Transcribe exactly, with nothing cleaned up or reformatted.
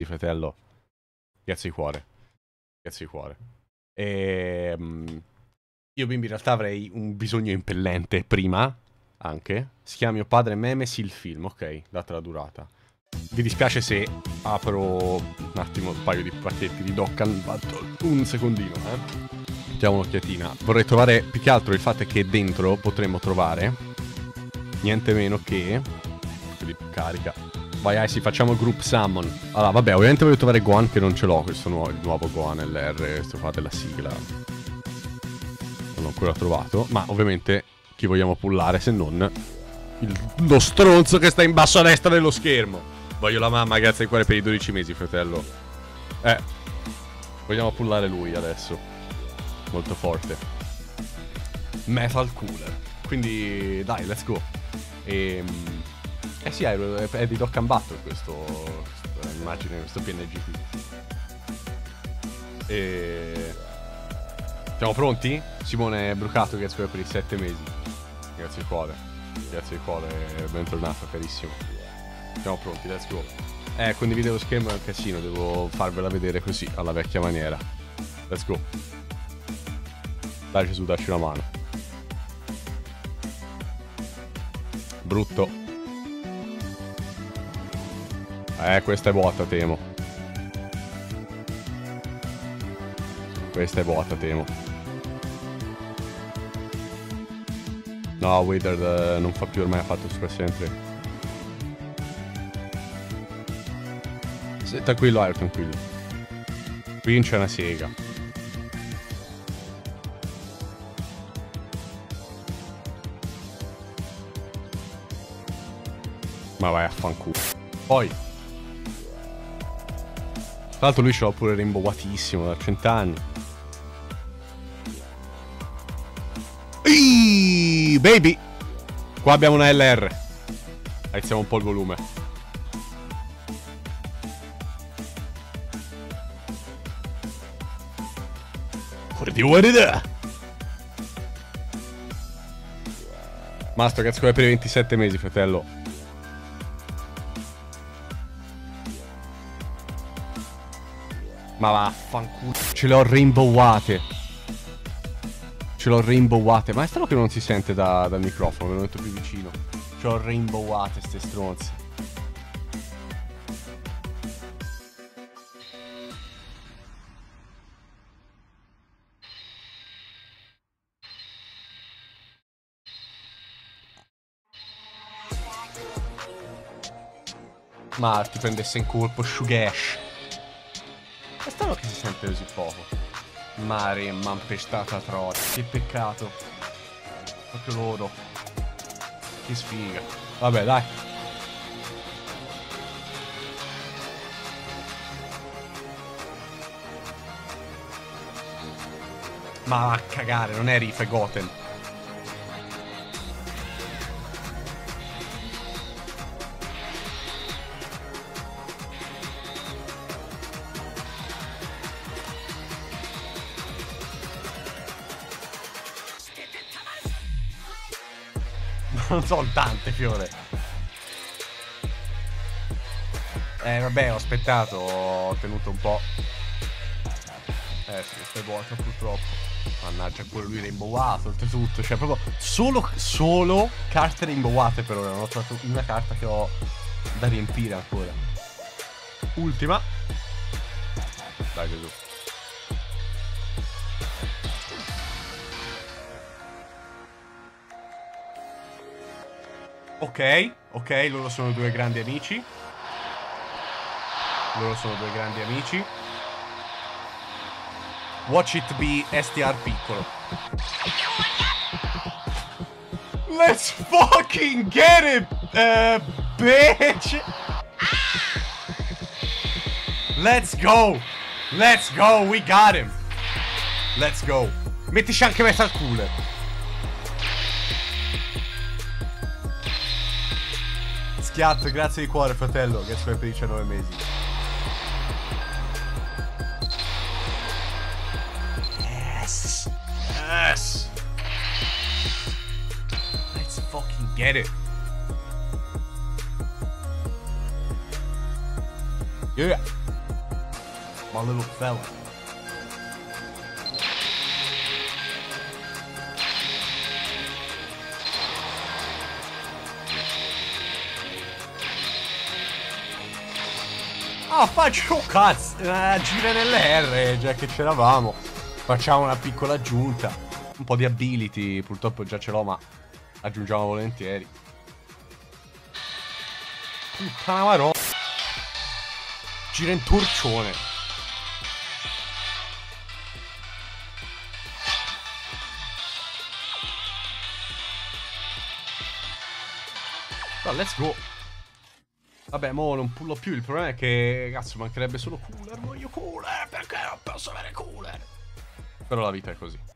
fratello. Grazie di cuore. Grazie di cuore. E... io bimbi in realtà avrei un bisogno impellente prima, anche. Si chiama Mio padre Memesi il film, ok, data la durata. Vi dispiace se apro un attimo un paio di pacchetti di Dokkan, un secondino, eh. Diamo un'occhiatina. Vorrei trovare, più che altro il fatto è che dentro potremmo trovare niente meno che... carica. Vai Icy, facciamo group summon. Allora, vabbè, ovviamente voglio trovare Gohan che non ce l'ho, questo nuovo, il nuovo Gohan L R, questo qua della sigla. Non l'ho ancora trovato, ma ovviamente chi vogliamo pullare se non il, lo stronzo che sta in basso a destra dello schermo. Voglio la mamma, grazie di cuore per i dodici mesi, fratello. Eh, vogliamo pullare lui adesso. Molto forte. Metal Cooler. Quindi, dai, let's go. Ehm... Eh sì, è, è di Dokkan Battle questo, questa immagine, questo P N G qui. E... siamo pronti? Simone è brucato, grazie per i sette mesi. Grazie di cuore. Grazie di cuore, bentornato, carissimo. Siamo pronti, let's go. Eh, condividere lo schermo è un casino, devo farvela vedere così, alla vecchia maniera. Let's go. Dai Gesù, dacci una mano. Brutto. Eh, questa è vuota, temo. Questa è vuota, temo. No, Wither uh, non fa più, ormai ha fatto Super Saiyan tre. Se, tranquillo, Aero, tranquillo. Qui c'è una sega. Ma vai a fanculo. Poi tra l'altro lui ce l'ha pure rimbowatissimo da cent'anni. Eeeh, baby! Qua abbiamo una L R. Alziamo un po' il volume. Mastro, grazie per i ventisette mesi, fratello. Ma vaffanculo. Ce le ho rainbowate. Ce l'ho rainbowate. Ma è strano che non si sente da, dal microfono. Me lo metto più vicino. Ce l'ho rainbowate ste stronze. Ma ti prendesse in colpo Shugesh. È strano che si sente così poco. Mare mampestata troia. Che peccato. Proprio loro. Che sfiga. Vabbè, dai. Ma va a cagare, non è Riff, è Goten. Non sono tante, fiore. Eh vabbè, ho aspettato, ho tenuto un po'. Eh sì, questa è vuota purtroppo. Mannaggia, pure lui rainbowato, oltretutto. Cioè proprio solo, solo carte rainbowate per ora. Non ho trovato una carta che ho da riempire ancora. Ultima. Dai Gesù. Ok, ok, loro sono due grandi amici. Loro sono due grandi amici. Watch it be S T R piccolo. Let's fucking get it, uh, bitch. Let's go. Let's go, we got him. Let's go. Mettici anche Metal Cooler. Schiatto, grazie di cuore, fratello. Grazie per i diciannove mesi. Yes. Yes. Let's fucking get it. Yeah. My little fella. Ah, faccio un cazzo. Eh, gira nelle R, già che c'eravamo. Facciamo una piccola aggiunta. Un po' di ability, purtroppo già ce l'ho, ma aggiungiamo volentieri. Puttana marò. Gira in torcione. Allora, let's go. Vabbè, mo non pullo più. Il problema è che, cazzo, mancherebbe solo cooler. Voglio cooler, perché non posso avere cooler? Però la vita è così.